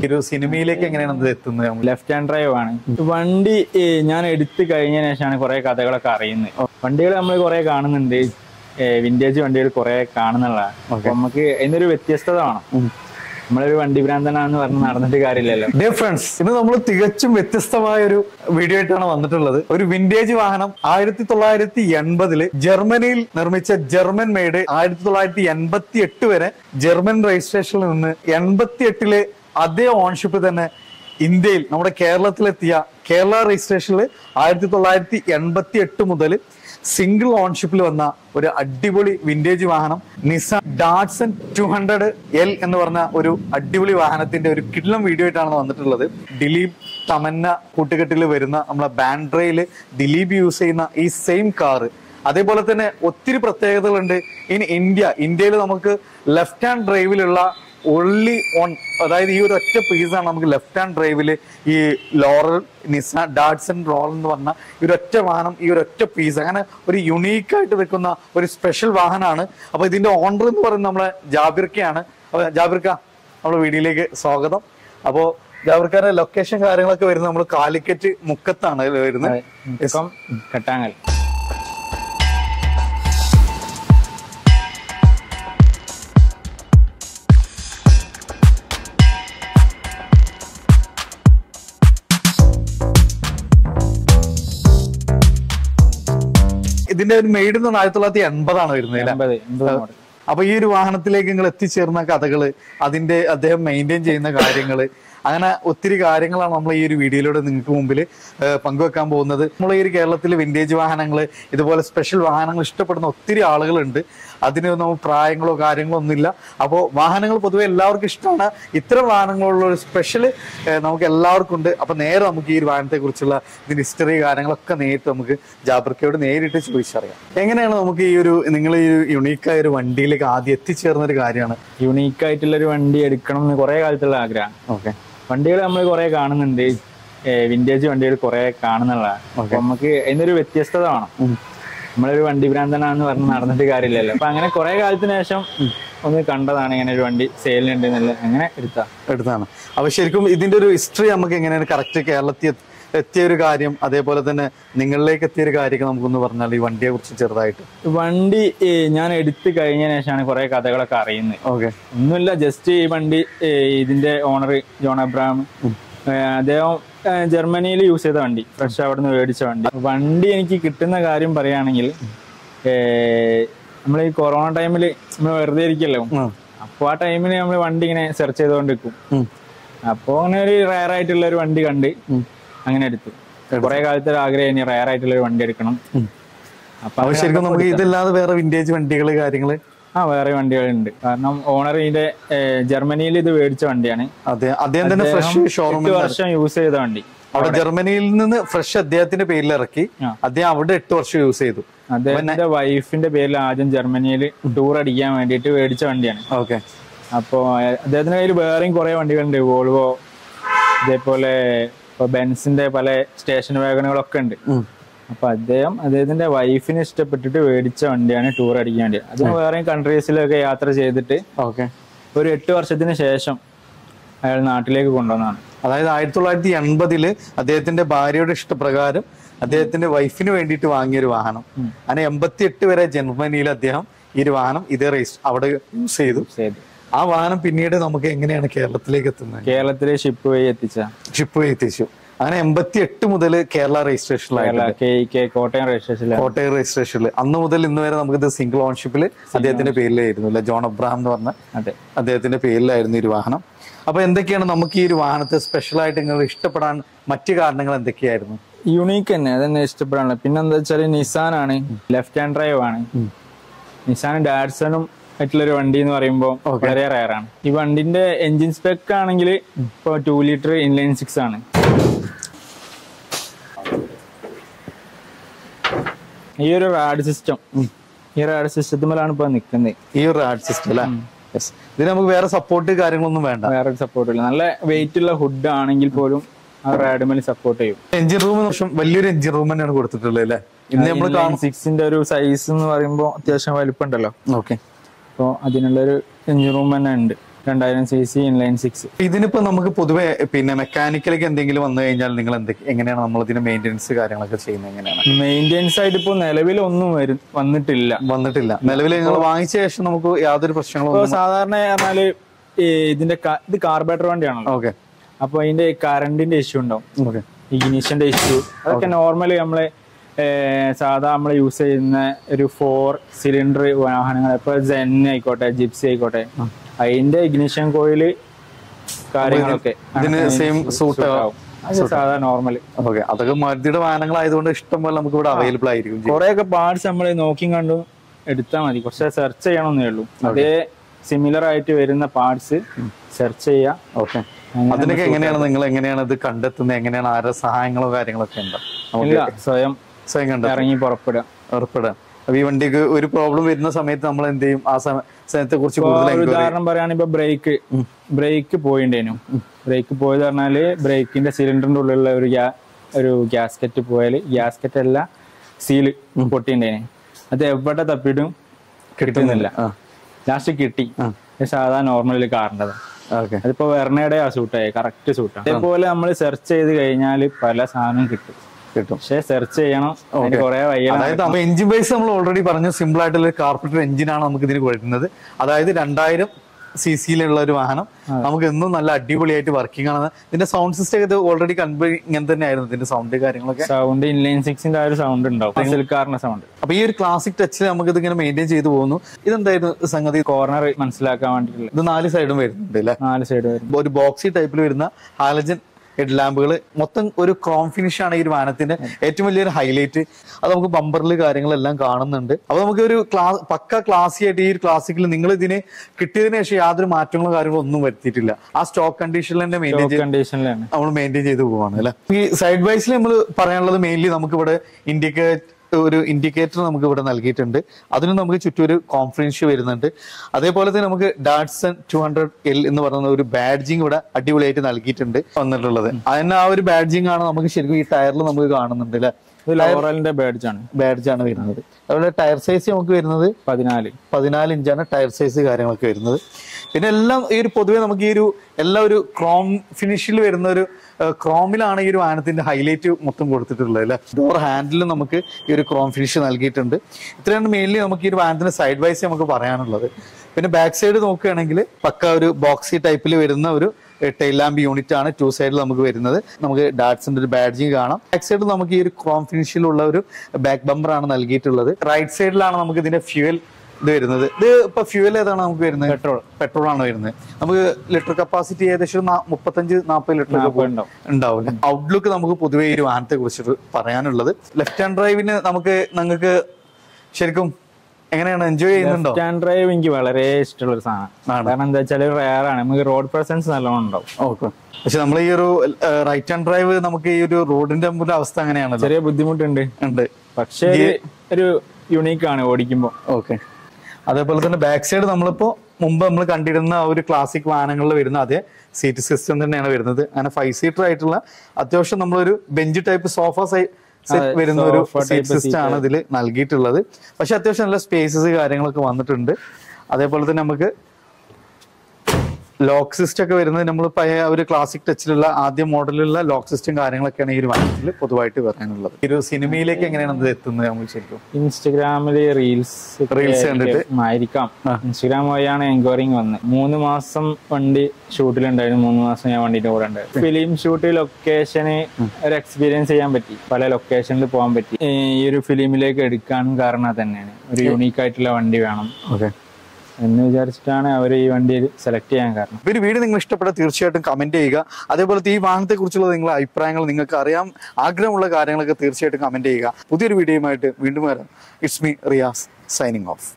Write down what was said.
ഒരു സിനിമയിലേക്ക് എങ്ങനെയാണ് എത്തുന്നത്? ലെഫ്റ്റ് ഹാൻഡ് ഡ്രൈവ് ആണ് വണ്ടി. ഞാൻ എടുത്തു കഴിഞ്ഞതിന് ശേഷമാണ് കുറെ കഥകളൊക്കെ അറിയുന്നത്. വണ്ടികൾ നമ്മൾ കുറെ കാണുന്നുണ്ട്, വിന്റേജ് വണ്ടികൾ കുറെ കാണുന്നുള്ളതാണ്. അപ്പൊ നമുക്ക് അതിനൊരു വ്യത്യസ്തത വേണം. നമ്മളൊരു വണ്ടി ഭ്രാന്തനാന്ന് പറഞ്ഞ് നടന്നിട്ട് കാര്യമില്ലല്ലോ. ഡിയർ ഫ്രണ്ട്സ്, ഇന്ന് നമ്മൾ തികച്ചും വ്യത്യസ്തമായ ഒരു വീഡിയോ ആയിട്ടാണ് വന്നിട്ടുള്ളത്. ഒരു വിന്റേജ് വാഹനം 1980 ജർമ്മനിയിൽ നിർമ്മിച്ച ജർമ്മൻ മെയ്ഡ് 1988 വരെ ജർമ്മൻ രജിസ്ട്രേഷനിൽ നിന്ന് 88 അതേ ഓൺഷിപ്പ് തന്നെ ഇന്ത്യയിൽ നമ്മുടെ കേരളത്തിലെത്തിയ കേരള രജിസ്ട്രേഷനിൽ 1988 മുതൽ സിംഗിൾ ഓൺഷിപ്പിൽ വന്ന ഒരു അടിപൊളി വിന്റേജ് വാഹനം നിസാൻ ഡാറ്റ്സൺ 200L എന്ന് പറഞ്ഞ ഒരു അടിപൊളി വാഹനത്തിന്റെ ഒരു കിടിലം വീഡിയോ ആയിട്ടാണ് വന്നിട്ടുള്ളത്. ദിലീപ് തമന്ന കൂട്ടുകെട്ടിൽ വരുന്ന നമ്മളെ ബാൻഡ്രയിൽ ദിലീപ് യൂസ് ചെയ്യുന്ന ഈ സെയിം കാറ്. അതേപോലെ തന്നെ ഒത്തിരി പ്രത്യേകതകളുണ്ട്. ഇന്ത്യയിൽ നമുക്ക് ലെഫ്റ്റ് ഹാൻഡ് ഡ്രൈവിലുള്ള ഓൺലി ഓൺ, അതായത് ഈ ഒരു ഒറ്റ പീസാണ് നമുക്ക് ലെഫ്റ്റ് ഹാൻഡ് ഡ്രൈവിൽ ഈ ലോറൽ നിസാൻ ഡാറ്റ്സൺ റോൾ എന്ന് പറഞ്ഞ ഈ ഒരു ഒറ്റ വാഹനം, ഈ ഒരു ഒറ്റ പീസ്, അങ്ങനെ ഒരു യുണീക്കായിട്ട് നിൽക്കുന്ന ഒരു സ്പെഷ്യൽ വാഹനമാണ്. അപ്പൊ ഇതിന്റെ ഓണർ എന്ന് പറയുന്നത് നമ്മളെ ജാബിർക്കയാണ്. അപ്പൊ ജാബിർക്ക, നമ്മുടെ വീഡിയോയിലേക്ക് സ്വാഗതം. അപ്പോ ജാബിർക്കാരുടെ ലൊക്കേഷൻ കാര്യങ്ങളൊക്കെ വരുന്നത് നമ്മൾ കാലിക്കറ്റ് മുക്കത്താണ് വരുന്നത്. കട്ടാങ്ങൽ. ഇതിന്റെ ഒരു മെയ്ഡ് 1980 വരുന്നത്. അപ്പൊ ഈ ഒരു വാഹനത്തിലേക്ക് നിങ്ങൾ എത്തിച്ചേർന്ന കഥകള്, അദ്ദേഹം മെയിൻറ്റെയിൻ ചെയ്യുന്ന കാര്യങ്ങള്, അങ്ങനെ ഒത്തിരി കാര്യങ്ങളാണ് നമ്മൾ ഈ ഒരു വീഡിയോയിലൂടെ നിങ്ങൾക്ക് മുമ്പിൽ പങ്കുവെക്കാൻ പോകുന്നത്. നമ്മൾ ഈ ഒരു കേരളത്തിലെ വിന്റേജ് വാഹനങ്ങൾ, ഇതുപോലെ സ്പെഷ്യൽ വാഹനങ്ങൾ ഇഷ്ടപ്പെടുന്ന ഒത്തിരി ആളുകളുണ്ട്. അതിന് നമുക്ക് പ്രായങ്ങളോ കാര്യങ്ങളോ ഒന്നുമില്ല. അപ്പോൾ വാഹനങ്ങൾ പൊതുവെ എല്ലാവർക്കും ഇഷ്ടമാണ്. ഇത്തരം വാഹനങ്ങളുള്ള ഒരു സ്പെഷ്യൽ നമുക്ക് എല്ലാവർക്കും ഉണ്ട്. അപ്പൊ നേരെ നമുക്ക് ഈ ഒരു വാഹനത്തെ കുറിച്ചുള്ള ഇതിന്റെ ഹിസ്റ്ററി കാര്യങ്ങളൊക്കെ നേരിട്ട് നമുക്ക് ജാബിർക്കയോട് നേരിട്ട് ചോദിച്ചറിയാം. എങ്ങനെയാണ് നമുക്ക് ഈ ഒരു നിങ്ങൾ ഈ യുണീക്കായ ഒരു വണ്ടിയിലേക്ക് ആദ്യം എത്തിച്ചേർന്ന ഒരു കാര്യമാണ്? യുണീക്കായിട്ടുള്ള ഒരു വണ്ടി എടുക്കണം എന്ന് കുറെ കാലത്തുള്ള ആഗ്രഹം. ഓക്കെ. വണ്ടികൾ നമ്മൾ കുറെ കാണുന്നുണ്ട്, വിന്റേജ് വണ്ടികൾ കുറെ കാണുന്നുള്ളതാണ്. അപ്പൊ നമുക്ക് അതിനൊരു വ്യത്യസ്തത വേണം. നമ്മളൊരു വണ്ടി ഭ്രാന്തനാന്ന് പറഞ്ഞ് നടന്നിട്ട് കാര്യമില്ലല്ലോ. അപ്പൊ അങ്ങനെ കുറെ കാലത്തിന് ശേഷം ഒന്ന് കണ്ടതാണ് ഇങ്ങനെ ഒരു വണ്ടി സെയിലുണ്ട് എന്നല്ല, അങ്ങനെ എടുത്താണ്. അപ്പൊ ശരിക്കും ഇതിന്റെ ഒരു ഹിസ്റ്ററി നമുക്ക് എങ്ങനെയാണ് കറക്റ്റ് കേരളത്തിൽ എത്തിയ ഒരു കാര്യം, അതേപോലെ തന്നെ നിങ്ങളിലേക്ക് എത്തിയ ഒരു കാര്യമൊക്കെ നമുക്കൊന്ന് പറഞ്ഞാൽ ഈ വണ്ടിയെ കുറിച്ച് ചെറുതായിട്ട്. വണ്ടി ഞാൻ എടുത്തു കഴിഞ്ഞതിന് ശേഷമാണ് കുറെ കഥകളൊക്കെ അറിയുന്നത്. ഓക്കെ. ഒന്നുമില്ല, ജസ്റ്റ് ഈ വണ്ടി ഇതിന്റെ ഓണർ ജോൺ അബ്രഹാം, അദ്ദേഹം ജർമ്മനിയിൽ യൂസ് ചെയ്ത വണ്ടി, ഫ്രഷ് അവിടെ നിന്ന് മേടിച്ച വണ്ടി എനിക്ക് കിട്ടുന്ന കാര്യം പറയുകയാണെങ്കിൽ, നമ്മൾ ഈ കൊറോണ ടൈമിൽ നമ്മൾ വെറുതെ ഇരിക്കല്ലോ, അപ്പോൾ ആ ടൈമിൽ നമ്മൾ വണ്ടി ഇങ്ങനെ സെർച്ച് ചെയ്തുകൊണ്ടിരിക്കും. അപ്പോൾ അങ്ങനെ ഒരു റയർ ആയിട്ടുള്ള ഒരു വണ്ടി കണ്ട് അങ്ങനെ എടുത്തു. കുറെ കാലത്തെ ഒരു ആഗ്രഹം റയർ ആയിട്ടുള്ള ഒരു വണ്ടി എടുക്കണം. അപ്പൊ ശരിക്കും നമുക്ക് ഇതില്ലാതെ വേറെ വിന്റേജ് വണ്ടികള് കാര്യങ്ങള് വേറെ വണ്ടികളുണ്ട്. കാരണം ഓണർ ഇതിന്റെ ജർമ്മനിയിൽ ഇത് മേടിച്ച വണ്ടിയാണ്. അദ്ദേഹം തന്നെ ഫ്രഷ് ഷോറൂം 8 വർഷം യൂസ് ചെയ്ത വണ്ടി. അവിടെ ജർമ്മനിയിൽ നിന്ന് ഫ്രഷ് അദ്ദേഹത്തിന്റെ പേരിൽ ഇറക്കി, അദ്ദേഹം അവിടെ 8 വർഷം യൂസ് ചെയ്തു. അദ്ദേഹത്തിന്റെ വൈഫിന്റെ പേരിൽ ആദ്യം ജർമ്മനിയിൽ ടൂർ അടിക്കാൻ വേണ്ടിയിട്ട് മേടിച്ച വണ്ടിയാണ്. ഓക്കെ. അപ്പോ അദ്ദേഹത്തിന്റെ കയ്യിൽ വേറെയും കുറെ വണ്ടികളുണ്ട്, വോൾവോ, അതേപോലെ ബെൻസിന്റെ പല സ്റ്റേഷൻ വാഗണുകളൊക്കെ ഉണ്ട്. അപ്പൊ അദ്ദേഹത്തിന്റെ വൈഫിനെ ഇഷ്ടപ്പെട്ടിട്ട് മേടിച്ച വണ്ടിയാണ് ടൂർ അടിക്കാൻ വേണ്ടി. അത് വേറെ കൺട്രീസിലൊക്കെ യാത്ര ചെയ്തിട്ട് ഒരു 8 വർഷത്തിന് ശേഷം അയാൾ നാട്ടിലേക്ക് കൊണ്ടുവന്നതാണ്. അതായത് 1980 അദ്ദേഹത്തിന്റെ ഭാര്യയുടെ ഇഷ്ടപ്രകാരം അദ്ദേഹത്തിന്റെ വൈഫിന് വേണ്ടിയിട്ട് വാങ്ങിയൊരു വാഹനം. അങ്ങനെ 88 വരെ ജർമ്മനിയിൽ അദ്ദേഹം ഈ ഒരു വാഹനം ഇതേ അവിടെ യൂസ് ചെയ്തു. ആ വാഹനം പിന്നീട് നമുക്ക് എങ്ങനെയാണ് കേരളത്തിലേക്ക് എത്തുന്നത്? കേരളത്തിലെ ഷിപ്പ് വഴി എത്തിച്ചു. അങ്ങനെ 88 മുതൽ കേരള രജിസ്ട്രേഷനിലായിരുന്നു, കോട്ടയം രജിസ്ട്രേഷനിൽ. അന്ന് മുതൽ ഇന്ന് വരെ നമുക്ക് ഇത് സിംഗിൾ ഓൺഷിപ്പിൽ അദ്ദേഹത്തിന്റെ പേരിലായിരുന്നു അല്ലെ, ജോൺ അബ്രഹാം എന്ന് പറഞ്ഞ അദ്ദേഹത്തിന്റെ പേരിലായിരുന്നു ഈ ഒരു വാഹനം. അപ്പൊ എന്തൊക്കെയാണ് നമുക്ക് ഈ ഒരു വാഹനത്തെ സ്പെഷ്യൽ ആയിട്ട് നിങ്ങൾ ഇഷ്ടപ്പെടാൻ മറ്റു കാരണങ്ങൾ എന്തൊക്കെയായിരുന്നു? യുണീക്ക് തന്നെ, അതന്നെ ഇഷ്ടപ്പെടാനുള്ള. പിന്നെന്താ വെച്ചാല് നിസാൻ ആണ്, ലെഫ്റ്റ് ഹാൻഡ് ഡ്രൈവ് ആണ്. നിസാനും ഡാറ്റ്സണും മറ്റുള്ളൊരു വണ്ടി എന്ന് പറയുമ്പോൾ വളരെ റയർ ആണ്. ഈ വണ്ടിന്റെ എഞ്ചിൻ സ്പെക്ക് ആണെങ്കിൽ ഇപ്പൊ 2 ലിറ്റർ ഇൻലൈൻ 6 ആണ്. ഈ ഒരു റാഡ് സിസ്റ്റത്തിലാണ് ഇപ്പൊ നിൽക്കുന്നത്. ഈ ഒരു റാഡ് സിസ്റ്റം അല്ലേ? ഇതിന് നമുക്ക് വേറെ സപ്പോർട്ട് കാര്യങ്ങളൊന്നും വേണ്ട, വേറെ സപ്പോർട്ട് ഇല്ല. നല്ല വെയിറ്റ് ഉള്ള ഹുഡ് ആണെങ്കിൽ പോലും ആ റാഡുമേൽ സപ്പോർട്ട് ചെയ്യും. എഞ്ചിൻ റൂം വലിയൊരു എഞ്ചിൻ റൂം തന്നെയാണ് കൊടുത്തിട്ടുള്ളത് അല്ലേ? ഇന്ന് നമ്മൾ 6ന്റെ ഒരു സൈസ് എന്ന് പറയുമ്പോൾ അത്യാവശ്യം വലിപ്പമുണ്ടല്ലോ. ഓക്കെ. അപ്പോൾ അതിനുള്ളൊരു എഞ്ചിൻ റൂം തന്നെ ഉണ്ട്. 2000 cc ഇൻലൈൻ 6. ഇതിനിപ്പോ നമുക്ക് പൊതുവെ പിന്നെ മെക്കാനിക്കലേക്ക് എന്തെങ്കിലും വന്നു കഴിഞ്ഞാൽ നിങ്ങൾ എങ്ങനെയാണ് നമ്മൾ ഇതിന്റെ മെയിൻ്റെനൻസ് കാര്യങ്ങളൊക്കെ ചെയ്യുന്നത്? എങ്ങനെയാണ് മെയിൻ്റെനൻസ് ആയിട്ട് ഇപ്പൊ നിലവിലൊന്നും വന്നിട്ടില്ല. നിലവിൽ നിങ്ങൾ വാങ്ങിച്ച ശേഷം നമുക്ക് യാതൊരു പ്രശ്നങ്ങളും ഇപ്പൊ സാധാരണ പറഞ്ഞാല് ഇത് കാർബറേറ്റർ വണ്ടിയാണല്ലോ. ഓക്കെ. അപ്പൊ അതിന്റെ കറണ്ടിന്റെ ഇഷ്യൂ ഉണ്ടാവും, ഓക്കെ, ഇഗ്നിഷന്റെ ഇഷ്യൂ. അതൊക്കെ നോർമലി നമ്മള് സാധാ നമ്മൾ യൂസ് ചെയ്യുന്ന ഒരു 4 സിലിണ്ടർ വാഹനങ്ങൾ, ഇപ്പൊ സെൻ ആയിക്കോട്ടെ, ജിപ്സി ആയിക്കോട്ടെ, അതിന്റെ ഇഗ്നിഷൻ കോയില് കാര്യങ്ങളൊക്കെ ഇതിന് സെയിം സൂട്ട് ആവും. അത് സാധാ നോർമൽ. ഓക്കെ. അതൊക്കെ മാരുതിയുടെ വാഹനങ്ങളായതുകൊണ്ട് ഇഷ്ടം പോലെ നമുക്ക് ഇവിടെ അവൈലബിൾ ആയിരിക്കും. കുറെയൊക്കെ പാർട്സ് നമ്മൾ നോക്കി കണ്ടും എടുത്താൽ മതി, കുറച്ച് സെർച്ച് ചെയ്യണമെന്നേ ഉള്ളൂ. അതേ സിമിലർ ആയിട്ട് വരുന്ന പാർട്സ് സെർച്ച് ചെയ്യാം. ഓക്കെ. അതിനൊക്കെ എങ്ങനെയാണ് നിങ്ങൾ എങ്ങനെയാണ് ഇത് കണ്ടെത്തുന്നത്? എങ്ങനെയാണ് ആരുടെ സഹായങ്ങളോ കാര്യങ്ങളൊക്കെ ഉണ്ടോ? സ്വയം ഇറങ്ങി പുറപ്പെടുക. അപ്പൊ ഈ വണ്ടിക്ക് ഒരു പ്രോബ്ലം വരുന്ന സമയത്ത് നമ്മൾ എന്ത് ചെയ്യും? ആ സമയത്തെ കുറിച്ച് ഉദാഹരണം പറയുകയാണെങ്കിൽ ഇപ്പൊ ബ്രേക്ക് പോയിണ്ടേനു. ബ്രേക്ക് പോയത് പറഞ്ഞാല് ബ്രേക്കിന്റെ സിലിണ്ടറിന്റെ ഉള്ളിലുള്ള ഒരു ഗ്യാസ്കറ്റ് പോയാല്, ഗ്യാസ്കറ്റ് അല്ല സീല് പൊട്ടിണ്ടേനെ. അത് എവിടെ തപ്പിയിട്ടും കിട്ടുന്നില്ല. ലാസ്റ്റ് കിട്ടി. സാധാ നോർമലിൽ കാറിൻ്റെത്. അതിപ്പോ വെർണയുടെ ആ സൂട്ടായി, കറക്റ്റ് സൂട്ടാണ്. അതേപോലെ നമ്മൾ സെർച്ച് ചെയ്ത് കഴിഞ്ഞാൽ പല സാധനവും കിട്ടും. പക്ഷെ സെർച്ച് ചെയ്യണം, കുറെ വയ്യ. അതായത് എഞ്ചിൻ ബേസ് നമ്മൾ ഓൾറെഡി പറഞ്ഞു, സിമ്പിൾ ആയിട്ടുള്ള കാർപ്പറ്റർ എഞ്ചിനാണ് നമുക്ക് ഇതിന് കൊടുക്കുന്നത്. അതായത് 2000 cc-ലുള്ള ഒരു വാഹനം നമുക്ക് എന്നും നല്ല അടിപൊളിയായിട്ട് വർക്കിംഗ് ആണ്. ഇതിന്റെ സൗണ്ട് സിസ്റ്റം ഇത് ഓൾറെഡി ഇങ്ങനെ തന്നെ ആയിരുന്നു. ഇതിന്റെ സൗണ്ട് കാര്യങ്ങളൊക്കെ സൗണ്ട് ഇൻലൈൻ 6-ന്റെ ആ ഒരു സൗണ്ട് ഉണ്ടാവും, കാറിന്റെ സൗണ്ട്. അപ്പൊ ഈ ഒരു ക്ലാസിക് ടച്ചിൽ നമുക്ക് ഇത് ഇങ്ങനെ മെയിൻറ്റെയിൻ ചെയ്തു പോകുന്നു. ഇതെന്തായിരുന്നു സംഗതി? കോർണർ മനസ്സിലാക്കാൻ വേണ്ടിയിട്ടുള്ള. ഇത് 4 സൈഡും വരുന്നുണ്ട് അല്ലെ? 4 സൈഡ് വരും. ഒരു ബോക്സി ടൈപ്പിൽ വരുന്ന ഹാലജൻ ഹെഡ് ലാമ്പുകൾ, മൊത്തം ഒരു ക്രോം ഫിനിഷ് ആണ് ഈ ഒരു വാഹനത്തിന്റെ ഏറ്റവും വലിയൊരു ഹൈലൈറ്റ്. അത് നമുക്ക് ബമ്പറിൽ കാര്യങ്ങളെല്ലാം കാണുന്നുണ്ട്. അപ്പൊ നമുക്ക് ഒരു പക്ക ക്ലാസി ആയിട്ട് ഈ ഒരു ക്ലാസിക്കിൽ നിങ്ങൾ ഇതിന് കിട്ടിയതിനു ശേഷം യാതൊരു മാറ്റങ്ങളോ കാര്യങ്ങളോ ഒന്നും വരുത്തിയിട്ടില്ല. ആ സ്റ്റോക്ക് കണ്ടീഷനിൽ തന്നെ നമ്മൾ മെയിൻറ്റെയിൻ ചെയ്ത് പോവാണ് അല്ലെ? ഈ സൈഡ് വൈസിൽ നമ്മൾ പറയാനുള്ളത് മെയിൻലി നമുക്ക് ഇവിടെ ഒരു ഇൻഡിക്കേറ്റർ നമുക്ക് ഇവിടെ നൽകിയിട്ടുണ്ട്. അതിന് നമുക്ക് ചുറ്റും ഒരു കോൺഫറൻസ് വരുന്നുണ്ട്. അതേപോലെ തന്നെ നമുക്ക് ഡാറ്റ്സൺ 200L എന്ന് പറയുന്ന ഒരു ബാഡ്ജിങ് ഇവിടെ അടിപൊളിയായിട്ട് നൽകിയിട്ടുണ്ട് വന്നിട്ടുള്ളത്. അതിന് ആ ഒരു ബാഡ്ജിങ് ആണ് നമുക്ക് ശരിക്കും ഈ ടയറിൽ നമുക്ക് കാണുന്നുണ്ട് അല്ലെ? ബാഡ്ജാണ് വരുന്നത്. അതുപോലെ ടയർ സൈസ് നമുക്ക് വരുന്നത് 14 ഇഞ്ചാണ് ടയർ സൈസ് കാര്യങ്ങളൊക്കെ വരുന്നത്. പിന്നെ എല്ലാം ഈ ഒരു പൊതുവെ നമുക്ക് ഈ ഒരു എല്ലാം ഒരു ക്രോം ഫിനിഷിൽ വരുന്ന ഒരു ക്രോമിലാണ് ഈ ഒരു വാഹനത്തിന്റെ ഹൈലൈറ്റ് മൊത്തം കൊടുത്തിട്ടുള്ളത് അല്ലെ? ഡോർ ഹാൻഡിൽ നമുക്ക് ഈ ഒരു ക്രോം ഫിനിഷ് നൽകിയിട്ടുണ്ട്. ഇത്രയാണ് മെയിൻലി നമുക്ക് ഈ ഒരു വാഹനത്തിന്റെ സൈഡ് വൈസ് നമുക്ക് പറയാനുള്ളത്. പിന്നെ ബാക്ക് സൈഡ് നോക്കുകയാണെങ്കിൽ പക്ക ഒരു ബോക്സി ടൈപ്പിൽ വരുന്ന ഒരു ടെയിൽ ലാമ്പ് യൂണിറ്റ് ആണ് 2 സൈഡിൽ നമുക്ക് വരുന്നത്. നമുക്ക് ഡാറ്റ്സിന്റെ ഒരു ബാഡ്ജിങ് കാണാം. ബാക്ക് സൈഡിൽ നമുക്ക് ഈ ഒരു ക്രോം ഫിനിഷിലുള്ള ഒരു ബാക്ക് ബമ്പർ ആണ് നൽകിയിട്ടുള്ളത്. റൈറ്റ് സൈഡിലാണ് നമുക്ക് ഇതിന്റെ ഫ്യൂവൽ ഇത് വരുന്നത്. ഇത് ഇപ്പൊ ഫ്യൂവൽ ഏതാണ് നമുക്ക് വരുന്നത്? പെട്രോൾ ആണ് വരുന്നത്. നമുക്ക് ലിറ്റർ കപ്പാസിറ്റി ഏകദേശം 35-40 ലിറ്റർ ഉണ്ടാവും. ഔട്ട്ലുക്ക് നമുക്ക് പൊതുവെ ഈ ഒരു വാഹനത്തെ കുറിച്ചിട്ട് പറയാനുള്ളത്, ലെഫ്റ്റ് ഹാൻഡ് ഡ്രൈവിന് നിങ്ങൾക്ക് ശരിക്കും എങ്ങനെയാണ് എൻജോയ് ചെയ്യുന്നുണ്ടോ? ലെഫ്റ്റ് ഹാൻഡ് ഡ്രൈവ് എനിക്ക് വളരെ ഇഷ്ടമുള്ള ഒരു സാധനം. കാരണം എന്താ വെച്ചാൽ റെയർ ആണ്, നമുക്ക് റോഡ് പ്രസൻസ് നല്ലോണം ഉണ്ടാവും. ഓക്കെ. പക്ഷെ നമ്മൾ ഈ ഒരു റൈറ്റ് ഹാൻഡ് ഡ്രൈവ് നമുക്ക് ഈ ഒരു റോഡിന്റെ അവസ്ഥ അങ്ങനെയാണ്, ചെറിയ ബുദ്ധിമുട്ടുണ്ട്. പക്ഷേ ഒരു യുണീക്ക് ആണ് ഓടിക്കുമ്പോൾ. ഓക്കെ. അതേപോലെ തന്നെ ബാക്ക് സൈഡ് നമ്മളിപ്പോ മുമ്പ് നമ്മൾ കണ്ടിരുന്ന ആ ഒരു ക്ലാസിക് വാഹനങ്ങളിൽ വരുന്ന അതേ സീറ്റ് സിസ്റ്റം തന്നെയാണ് വരുന്നത്. അങ്ങനെ 5 സീറ്റർ ആയിട്ടുള്ള അത്യാവശ്യം നമ്മളൊരു ബെഞ്ച് ടൈപ്പ് സോഫ വരുന്ന ഒരു സീറ്റ് സിസ്റ്റം ആണ് ഇതിൽ നൽകിയിട്ടുള്ളത്. പക്ഷെ അത്യാവശ്യം നല്ല സ്പേസസ് കാര്യങ്ങളൊക്കെ വന്നിട്ടുണ്ട്. അതേപോലെ തന്നെ നമുക്ക് ലോക്ക് സിസ്റ്റം ഒക്കെ വരുന്നത് നമ്മൾ പഴയ ഒരു ക്ലാസിക് ടച്ചിലുള്ള ആദ്യ മോഡലിലുള്ള ലോക്ക് സിസ്റ്റം കാര്യങ്ങളൊക്കെയാണ് ഈ ഒരു വാഹനത്തിൽ പൊതുവായിട്ട് പറയാനുള്ളത്. ഈ ഒരു സിനിമയിലേക്ക് എങ്ങനെയാണ് ഇത് എത്തുന്നത്? നമുക്ക് ശരിക്കും ഇൻസ്റ്റഗ്രാമില് റീൽസ് കണ്ടിട്ട് ആയിരിക്കാം. ഇൻസ്റ്റഗ്രാം വഴിയാണ് എൻക്വയറിങ് വന്നത്. 3 മാസം വണ്ടി ഷൂട്ടിലുണ്ടായിരുന്നു. 3 മാസം ഞാൻ വണ്ടിന്റെ കൂടെ ഉണ്ടായിരുന്നു. ഫിലിം ഷൂട്ട് ലൊക്കേഷന് ഒരു എക്സ്പീരിയൻസ് ചെയ്യാൻ പറ്റി, പല ലൊക്കേഷനിൽ പോകാൻ പറ്റി. ഈ ഒരു ഫിലിമിലേക്ക് എടുക്കാനും കാരണം തന്നെയാണ്, ഒരു യൂണീക്ക് ആയിട്ടുള്ള വണ്ടി വേണം എന്ന് വിചാരിച്ചിട്ടാണ് അവർ ഈ വണ്ടി സെലക്ട് ചെയ്യാൻ കാരണം. ഒരു വീഡിയോ നിങ്ങൾ ഇഷ്ടപ്പെട്ട തീർച്ചയായിട്ടും കമന്റ് ചെയ്യുക. അതേപോലെ ഈ വാഹനത്തെ കുറിച്ചുള്ള നിങ്ങളുടെ അഭിപ്രായങ്ങൾ, നിങ്ങൾക്ക് അറിയാൻ ആഗ്രഹമുള്ള കാര്യങ്ങളൊക്കെ തീർച്ചയായിട്ടും കമന്റ് ചെയ്യുക. പുതിയൊരു വീഡിയോയുമായിട്ട് വീണ്ടും വരാം. It's me Riyas signing of.